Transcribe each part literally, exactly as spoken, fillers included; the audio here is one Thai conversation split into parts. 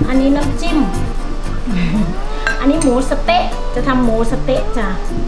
อันนี้น้ำจิ้มอันนี้หมูสเต๊ะจะทำหมูสเต๊ะจ้ะ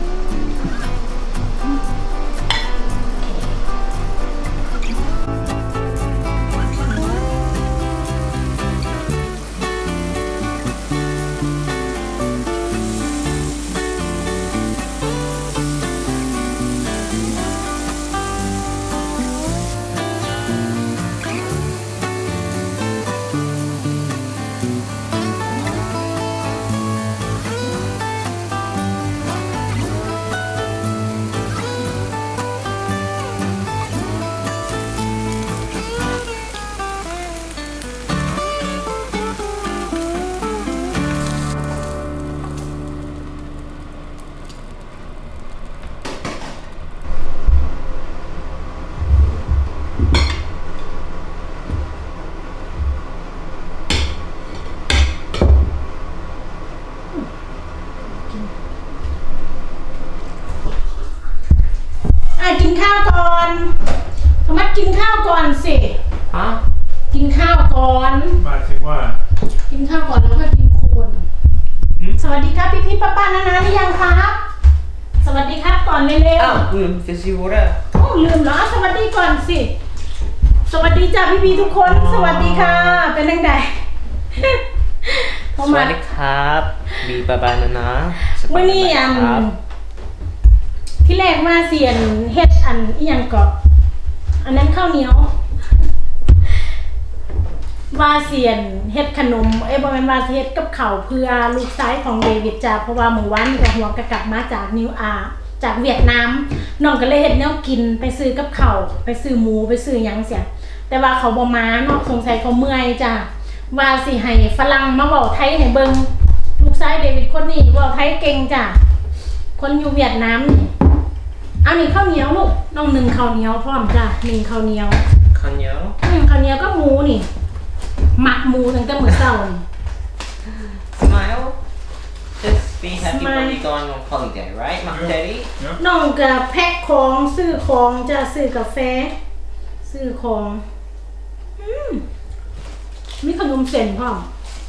กินข้าวก่อนทำไมกินข้าวก่อนสิฮะกินข้าวก่อนหมายถึงว่ากินข้าวก่อนแล้วก็กินโคนสวัสดีครับพี่พี่ป้าป้านานาหรือยังครับสวัสดีครับก่อนเร็วๆอ้าวลืมฟิสิวอร์โอ้ลืมเหรอสวัสดีก่อนสิสวัสดีจ้าพี่พี่ทุกคนสวัสดีค่ะเป็นยังไงสวัสดีครับบีป้าป้านานาวันนี้อ่ะที่แรกมาเสียนเฮ็ดอันอีหยังก็อันนั้นข้าวเหนียวว่าเสียนเฮ็ดขนมเอ้บ่แม่นว่าเฮ็ดกับข้าวเพื่อลูกชายของเดวิดจ้าเพราะว่าเมื่อวานนี่ก็หัวกะกลับมาจากนิวอาจากเวียดนามน้องก็เลยเฮ็ดแนวกินไปซื้อกับข้าวไปซื้อหมูไปซื้อหยังเสียแต่ว่าเขาบ่มาเนาะสงสัยเขาเมื่อยจ้าว่าสิให้ฝรั่งมาเว้าไทยให้เบิ่งลูกชายเดวิดคนนี้เว้าไทยเก่งจ้าคนอยู่เวียดนามเอาหนึ่งข้าวเหนียวลูกน้องหนึ่งข้าวเหนียวพร้อมจ้ะหนึ่งข้าวเหนียวข้าวเหนียวอืมข้าวเหนียวก็หมูนี่หมักหมูตั้งแต่มื้อเช้า Smile just be happy when you go on holiday right Mom Daddy น้องก็แพ็คของซื้อของจะซื้อกาแฟซื้อของอืมมีขนมเส้นพร้อม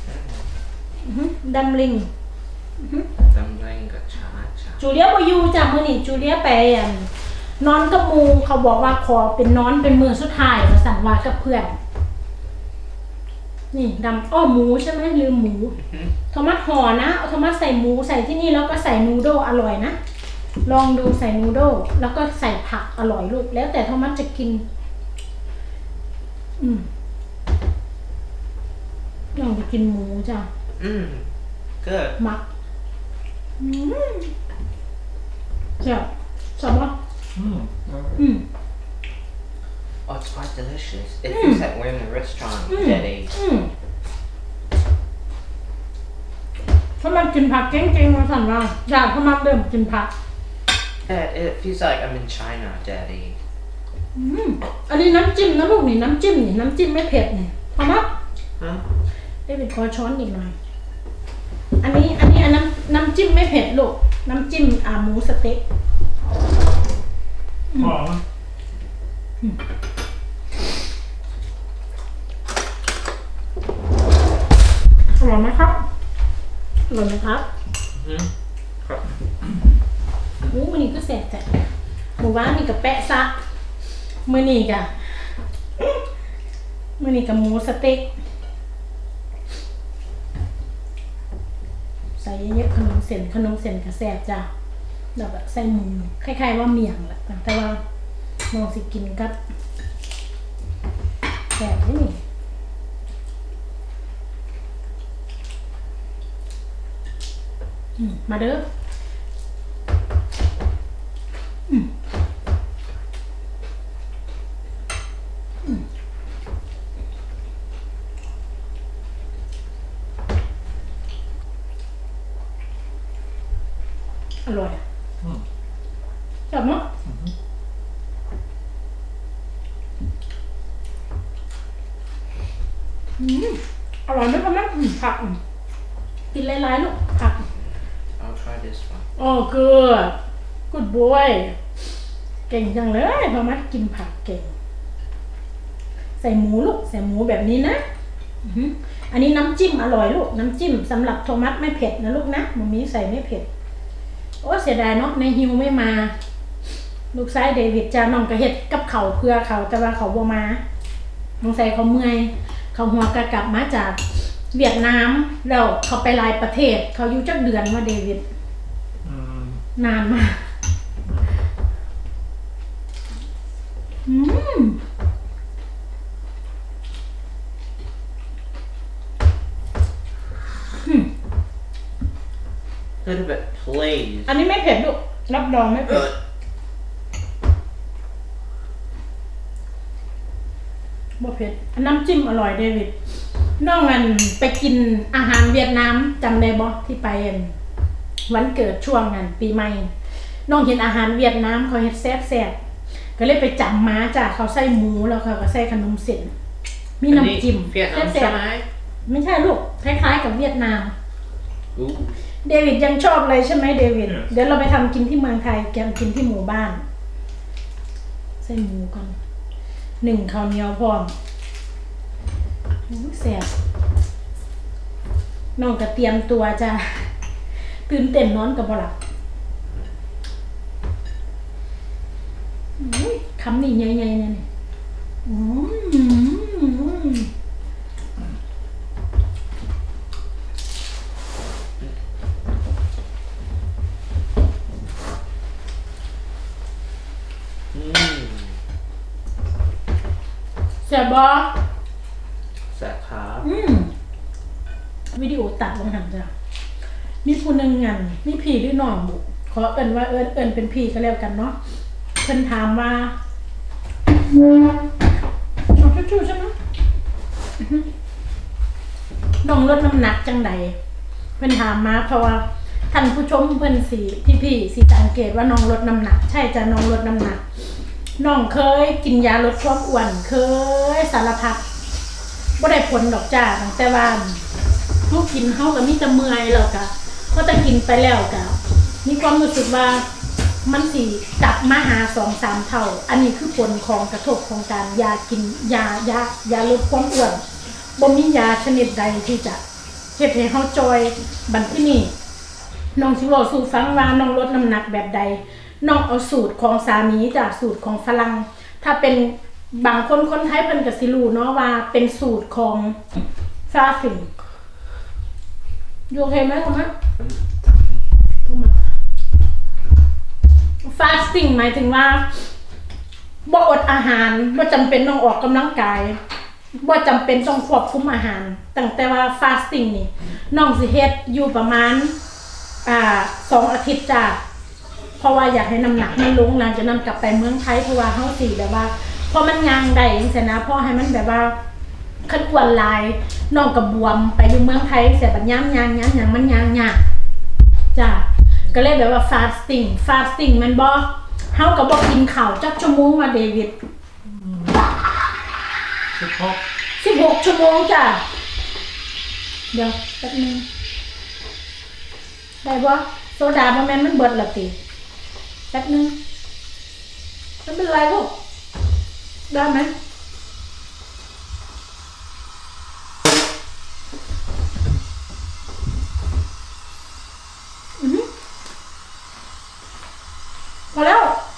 ดัมลิงดัมลิงกับชาจูเลียไปอยู่จากมื้อนี้จูเลียไปนอนกับมูเขาบอกว่าขอเป็นนอนเป็นมือสุดท้ายมาสั่งว่ากับเพื่อนนี่ดำอ้อหมูใช่ไหมลืมหมูโทมัสห่อนะเอาโทมัสใส่หมูใส่ที่นี่แล้วก็ใส่นูโดอร่อยนะลองดูใส่นูโดแล้วก็ใส่ผักอร่อยลูกแล้วแต่โทมัสจะกินอืมลองไปกินหมูจ้ะอืมก็มักอืมเจ้าชอบมั้ยอืมอืม Oh, it's quite delicious. It feels like we're in a restaurant, Daddy. ถ้ามันกินผักเก่งๆมาสั่นว่าอยากถ้ามันเริ่มกินผัก Dad, it feels like I'm in China, Daddy. อืมอันนี้น้ำจิ้มนะลูกนี่น้ำจิ้มนี่น้ำจิ้มไม่เผ็ดนี่พอมั้ยฮะได้เป็นขอช้อนอีกหน่อยอันนี้อันนี้อันน้ำน้ำจิ้มไม่เผ็ดลูกน้ำจิ้มอ่าหมูสเต๊ะหอมอร่อยไหมครับอร่อยไหมครับอืมครับโอ้มื้อนี้ก็แซ่บแต่หมู่บ้านนี่กับแปะซะมื้อนี้กะมื้อนี้กับหมูสเต็กใส่เยอะๆขนมเส้นขนมเส้นก็แซ่บจ้ะแล้วก็ใส่หมูคล้ายๆว่าเมี่ยงแหละแต่ว่าน้องสิกินกับแซ่บนี่มาเด้ออืมอืมอร่อยจับมั้ยอืมอร่อยไหมพ่อแม่ผักกินหลายๆลูกผัก I'll try this one. Oh good good boy เก่งจังเลยพ่อแม่กินผักเก่งใส่หมูลูกใส่หมูแบบนี้นะอันนี้น้ำจิ้มอร่อยลูกน้ำจิ้มสำหรับโทมัสไม่เผ็ดนะลูกนะมัมมี่ใส่ไม่เผ็ดโอ้เสียดายเนาะในฮิวไม่มาลูกชายเดวิดจะน้องกระเฮ็ดกับเขาเพื่อเขาแต่ว่าเขาบ่มาน้องใส่เขาเมื่อยเขาหัวกระกลับมาจากเวียดนามแล้วเขาไปหลายประเทศเขาอยู่จักเดือนว่าเดวิดนานมากอืม little bit please อันนี้ไม่เผ็ดลูกรับรองไม่เผ็ดบ่เผ็ดน้ำจิ้มอร่อยเดวิดน้องอันไปกินอาหารเวียดนามจำได้บ่ที่ไปวันเกิดช่วงนั้นปีใหม่น้องเห็นอาหารเวียดนามเขาเฮ็ดแซ่บๆก็เลยไปจำมาจากเขาใส่หมูแล้วเขาก็ใส่ขนมเส้นมีน้ำจิ้มแซ่บๆไม่ใช่ลูกคล้ายๆกับเวียดนามเดวิดยังชอบเลยใช่ไหมเดวิดเดี๋ยวเราไปทำกินที่เมืองไทยแกมกินที่หมู่บ้านใส่หมูก่อนหนึ่งข้าวเหนียวพร้อมแซ่บน้องก็เตรียมตัวจะตื่นเต้นนอนกับบ่หลับคำนี้ใหญ่ๆเนี่ยอืมแซ่บบ่แซ่บครับอืมวิดีโอตัดลงหันจ้ะมีผู้หนึ่งงานมีพี่หรือน้องบุขอเอิ้นว่าเอิ้นเอิ้นเป็นพี่ก็แล้วกันเนาะเพิ่นถามว่าน้องชูๆใช่ไหมน้องลดน้ำหนักจังใดเพิ่นถามมาเพราะว่าท่านผู้ชมเพิ่นสิพี่ๆสิสังเกตว่าน้องลดน้ำหนักใช่จ้ะน้องลดน้ำหนักน้องเคยกินยาลดความอ้วนเคยสารพัดบ่ได้ผลดอกจ้าตั้งแต่ว่าเฮากินเฮาก็มีแต่เมื่อยแล้วก็พอจะกินไปแล้วก็มีความรู้สึกว่ามันสิกลับมาหา สองสาม เท่าอันนี้คือผลของกระทบของการยากินยายายาลดความอ้วนบ่มียาชนิดใดที่จะเฮ็ดให้เฮาจอยบัดนี้น้องสิเว้าสู่ฟังว่าน้องลดน้ำหนักแบบใดน้องเอาสูตรของสามีจากสูตรของฝรั่งถ้าเป็นบางคนคนไทยเพิ่นก็สิรู้เนาะว่าเป็นสูตรของฟาสิงโอเคไหมคุณฮะฟาสติ้งหมายถึงว่าบ่อดอาหารบ่จำเป็นต้องออกกำลังกายบ่จำเป็นต้องควบคุมอาหารตั้งแต่ว่าฟาสติ้งนี่น้องสิเฮ็ดอยู่ประมาณอ่าสองอาทิตย์จ้ะเพราะว่าอยากให้น้ำหนักมันลงหลังจากนั้นกลับไปเมืองไทยเพราะว่าเฮาสิแบบว่าพอมันยางได้จังซี่นะพอให้มันแบบว่าคันอ้วนหลายน้องก็บวมไปอยู่เมืองไทยเสียบัดยามยางยางหยังมันยางยากจ้ะก็เลยแบบว่าฟาสติ้งฟาสติ้งมันบ่เฮาก็บ่กินข้าวจักชั่วโมงว่าเดวิดสิบหก สิบหกชั่วโมงจ้ะเดี๋ยวแป๊บนึงได้บ่โซดาบ่แม่นมันเบิดละติแป๊บนึงไม่เป็นไรลูกได้ไหมอือพอแล้ว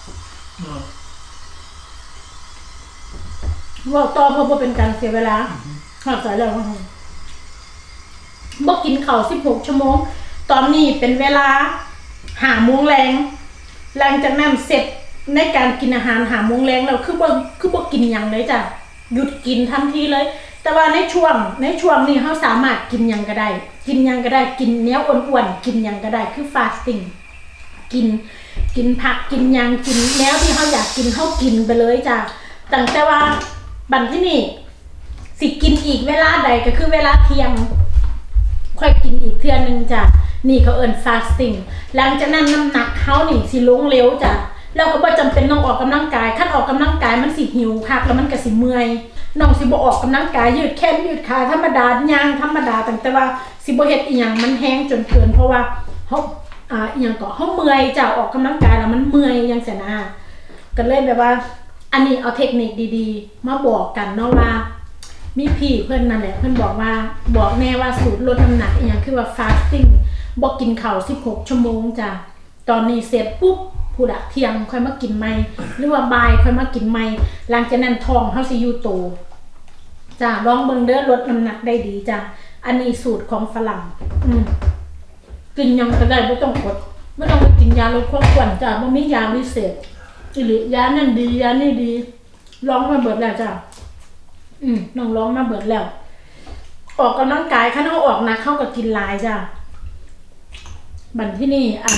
ว่าต่อเพราะว่าเป็นการเสียเวลาเข้าใจแล้วว่าบ่กินข้าวสิบหกชั่วโมงตอนนี้เป็นเวลาห้าโมงแรงหลังจากนั้นเสร็จในการกินอาหารห้าโมงแรงแล้วคือบ่คือบ่กินหยังเลยจ้ะหยุดกินทันทีเลยแต่ว่าในช่วงในช่วงนี้เฮาสามารถกินหยังก็ได้กินหยังก็ได้กินแนวอ้วนๆกินหยังก็ได้คือฟาสติ้งกินกินผักกินหยังกินแนวที่เฮาอยากกินเฮากินไปเลยจ้ะตั้งแต่ว่าบัดที่นี่สิกินอีกเวลาใดก็คือเวลาเที่ยงค่อยกินอีกเทื่อนึงจ้ะนี่เขาเอิ้นฟาสติ้งหลังจากนั้นน้ำหนักเฮานี่สิลงเร็วจ้ะแล้วก็บ่จำเป็นต้องออกกำลังกายคันออกกำลังกายมันสิหิวคักแล้วมันก็สิเมื่อยน้องสิบ่ออกกำลังกายยืดแขนยืดขาธรรมดาย่างธรรมดาตั้งแต่ว่าสิบ่เฮ็ดอีหยังมันแห้งจนเกินเพราะว่าเฮาอ่าอีหยังก็เฮาเมื่อยจ้ะออกกำลังกายแล้วมันเมื่อยจังซี่นะก็เลยแบบว่าอันนี้เอาเทคนิคดีๆมาบอกกันเนาะว่ามีพี่เพิ่นนั่นแหละเพิ่นบอกว่าบอกแน่ว่าสูตรลดน้ำหนักอีหยังคือว่า fasting บ่กินข้าวสิบหกชั่วโมงจ้ะตอนนี้เสร็จปุ๊บผู้ละเที่ยงค่อยมากินใหม่หรือว่าบ่ายค่อยมากินใหม่หลังจากนั้นท้องเฮาสิอยู่โตจ้ะลองเบิ่งเด้อลดน้ำหนักได้ดีจ้ะอันนี้สูตรของฝรั่งอืมกินยังก็ได้บ่ต้องกดไม่ต้องไปกินยาลดความอ้วนจ้ะบ่มียาวิเศษอีหลียานั่นดียานี่ดีลองมาเบิดแล้วจ้ะอืมน้องลองมาเบิดแล้วออกกำลังกายคันเฮาออกนะเข้าก็กินหลายจ้ะบัดที่นี่อัน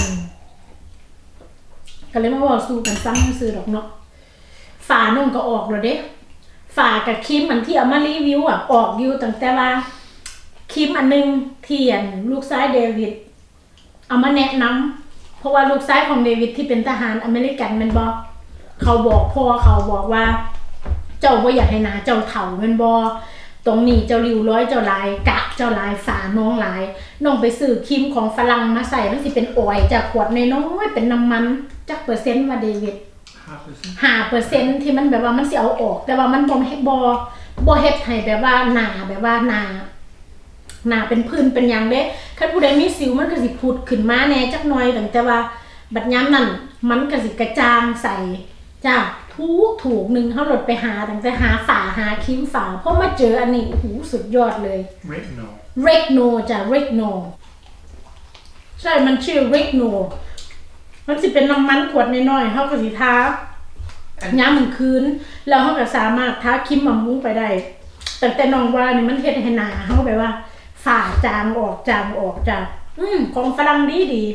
ก็เลยมาบอกสู้กันซ้ำซื้อดอกเนาะฝานุ่งก็ออกแล้วเด้ฝากับครีมอันที่เอามารีวิวอ่ะออกอยู่ตั้งแต่ว่าครีมอันนึงเทียนลูกชายเดวิดเอามาแนะนำเพราะว่าลูกชายของเดวิดที่เป็นทหารอเมริกันมันบอกเขาบอกพ่อเขาบอกว่าเจ้าว่าอยากให้นาเจ้าเถ่ามันบอตรงนี้เจ้าริ้วร้อยเจ้าลายกะเจ้าลายฝาน้องลายน้องไปซื้อครีมของฝรั่งมาใส่มันสิเป็นออยล์จากขวดน้อยๆเป็นน้ำมันจักเปอร์เซ็นต์ว่าเดวิดห้าเปอร์เซ็นต์ที่มันแบบว่ามันสิเอาออกแต่ว่ามันบ่เฮ็ดบ่บ่เฮ็ดให้แบบว่าหนาแบบว่าหนาหนาเป็นพื้นเป็นหยังเด้คันผู้ใดมีสิวมันก็สิพุดขึ้นมาแน่จักหน่อยแต่ว่าบัดยามนั้นมันก็สิกระจ่างใสจ้าทุกถูกหนึ่งเขาหลดไปหาตั้งแต่หาฝาหาครีมฝาเพราะมาเจออันนี้โอ้โหสุดยอดเลย Regno Regno จ้ะ Regno ใช่มันชื่อ Regno มันสิเป็นน้ำมันขวดน้อยๆเขาก็สิทาย้ำเหมือนคืนแล้วเขาก็สามารถทาครีมบำรุงไปได้แต่แต่น้องว่านี่มันเฮ็ดให้หนาเขาแบบว่าฝาจางออกจางออกจ้ะอืมของฝรั่งดีดี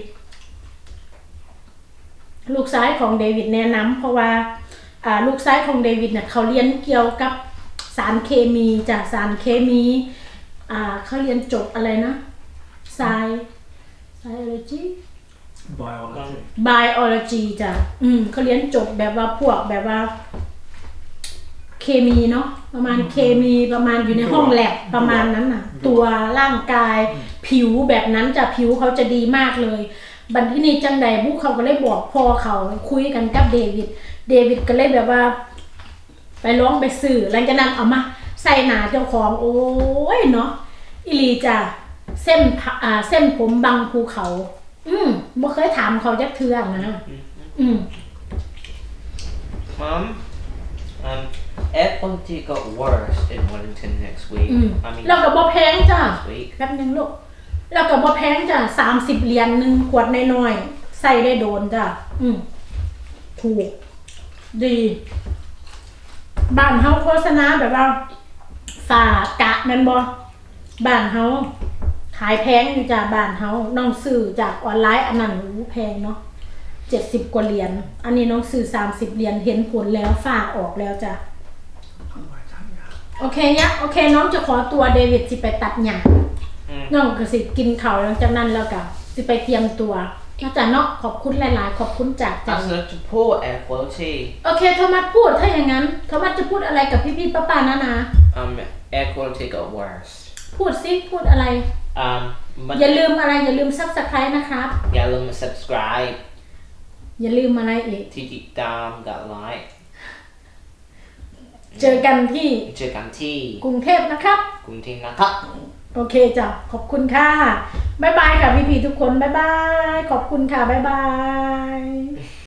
ลูกชายของเดวิดแนะนำเพราะว่าอ่าลูกชายของเดวิดเนี่ยเขาเรียนเกี่ยวกับสารเคมีจากสารเคมีอ่าเขาเรียนจบอะไรนะไซไซโอโลจี Biology biology จ้ะอืมเขาเรียนจบแบบว่าพวกแบบว่าเคมีเนาะประมาณเคมีประมาณอยู่ในห้องแลบประมาณนั้นน่ะตัวร่างกายผิวแบบนั้นจะผิวเขาจะดีมากเลยบัดที่นี่จังใดบุกเขาก็เลยบอกพ่อเขาคุยกันกับเดวิดเดวิดก็เลยแบบว่าไปร้องไปสื่อหลังจากนั้นเอามาใส่หนาเจ้าของโอ้ยเนาะอิลีจ้ะเส้นอ่าเส้นผมบางภูเขาอืมบ่เคยถามเขาจักเทื่อนะอืม Mom um air quality got worse in Wellington next week อืม I mean แล้วก็บ่แพงจ้ะ next week แป๊บนึงลูกแล้วก็บ่แพงจ้ะสามสิบเหรียญหนึ่งขวดน้อยๆใส่ได้โดนจ้ะอืมถูกดีบ้านเฮาโฆษณาแบบว่าฝากะแม่นบ่บ้านเฮาขายแพงอยู่จ้ะบ้านเฮาน้องซื้อจากออนไลน์อันนั้นโอ้แพงเนาะเจ็ดสิบกว่าเหรียญอันนี้น้องซื้อสามสิบเหรียญเห็นผลแล้วฝากออกแล้วจ้ะโอเคเนี่ยโอเคน้องจะขอตัวเดวิดสิไปตัดหญ้าน้องก็สิกินข้าวหลังจากนั้นแล้วก็สิไปเตรียมตัวนะจ๊ะเนาะขอบคุณหลายๆขอบคุณจากใจ That's not to pour air quality โอเคโทมัสพูดถ้าอย่างนั้นโทมัสจะพูดอะไรกับพี่ๆป้าๆนะนะ um air quality got worse พูดซิพูดอะไร um อย่าลืมอะไรอย่าลืม Subscribe นะครับอย่าลืม subscribe อย่าลืมอะไรอีกที่ติดตามกดไลค์เจอกันที่เจอกันที่กรุงเทพนะครับกรุงเทพนะครับโอเคจ้ะขอบคุณค่ะบ๊ายบายค่ะพี่ๆทุกคนบ๊ายบายขอบคุณค่ะบ๊ายบาย